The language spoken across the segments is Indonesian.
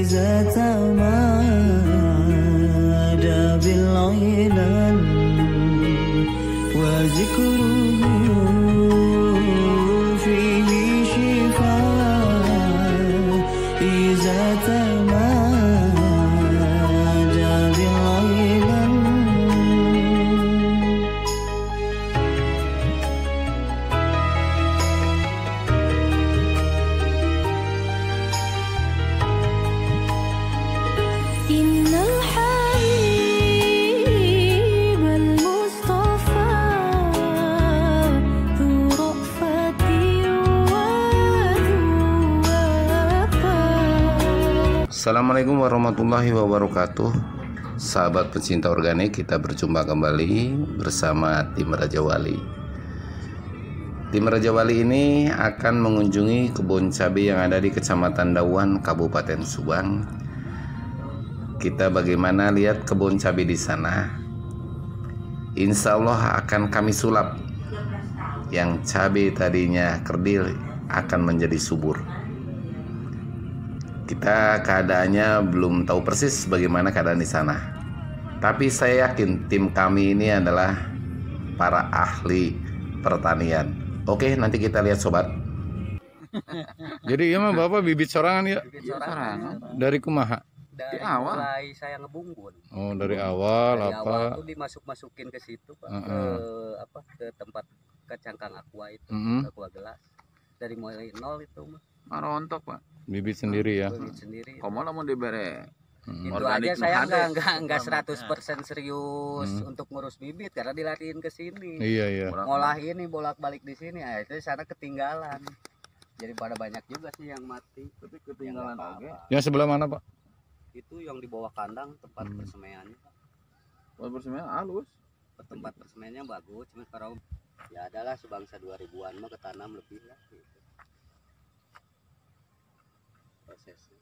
إذا تمادى بالعلل وذكره فيه شفاء إذا تمادى بالعلل. إن الحبيب المصطفى ذو رأفة وذو وفاء. Assalamualaikum warahmatullahi wabarakatuh. Sahabat pecinta organik, kita berjumpa kembali bersama tim Raja Wali. Tim Raja Wali ini akan mengunjungi kebun cabai yang ada di Kecamatan Dawan, Kabupaten Subang. Kita bagaimana lihat kebun cabai di sana. Insya Allah akan kami sulap. Yang cabai tadinya kerdil akan menjadi subur. Kita keadaannya belum tahu persis bagaimana keadaan di sana. Tapi saya yakin tim kami ini adalah para ahli pertanian. Oke, nanti kita lihat sobat. Jadi iya mah Bapak bibit sorangan ya? Bibit sorangan. Dari kumaha? Dari awal mulai saya ngebungkun. Oh, dari awal dari apa? awal tuh dimasuk-masukin ke situ, Pak. Ke tempat ke cangkang aqua itu, aqua gelas. Dari mulai nol itu mah. Marontok, Pak. Bibit sendiri ya. Bibit sendiri. Komo mau dibere. Itu aja saya enggak 100% serius untuk ngurus bibit karena dilariin ke sini. Iya, iya. Ngolah ini bolak-balik di sini. Nah, itu sana ketinggalan. Jadi pada banyak juga sih yang mati. Tapi ketinggalan oke. Yang sebelah mana, Pak? Itu yang di bawah kandang tempat persemaiannya. Buat bersemen halus. Tempat persemaiannya bagus, cuma kalau ya adalah sebangsa 2000-an mah ketanam lebih lah gitu. Prosesnya.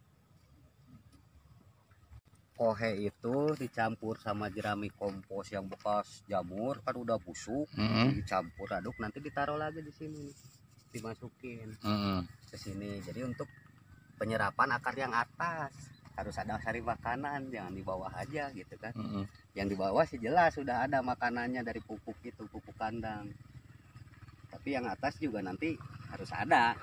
Kohe itu dicampur sama jerami kompos yang bekas jamur kan udah busuk, dicampur aduk nanti ditaruh lagi di sini. Dimasukin ke sini. Jadi untuk penyerapan akar yang atas harus ada sari makanan, jangan di bawah aja gitu kan. Yang di bawah sih jelas sudah ada makanannya dari pupuk itu, pupuk kandang. Tapi yang atas juga nanti harus ada.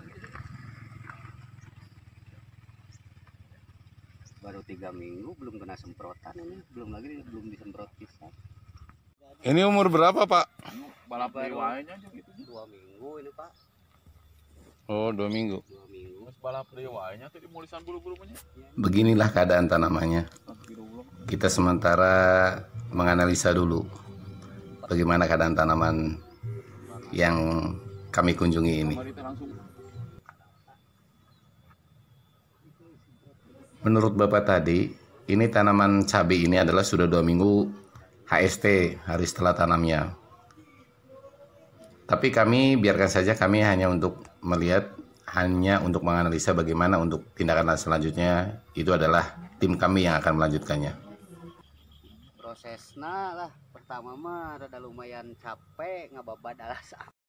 Baru 3 minggu belum kena semprotan ini, belum disemprot pisang. Ini umur berapa, Pak? Balap riwayanya aja gitu. 2 minggu ini, Pak. Oh, 2 minggu. 2 minggu. Balap riwayanya tuh dimulisan bulu-bulunya. Beginilah keadaan tanamannya. Kita sementara menganalisa dulu bagaimana keadaan tanaman yang kami kunjungi ini. Menurut Bapak tadi, ini tanaman cabai ini adalah sudah 2 minggu HST, hari setelah tanamnya. Tapi kami biarkan saja, kami hanya untuk melihat, hanya untuk menganalisa bagaimana untuk tindakan selanjutnya. Itu adalah tim kami yang akan melanjutkannya. Prosesnya lah pertama mah rada lumayan capek ngababad alas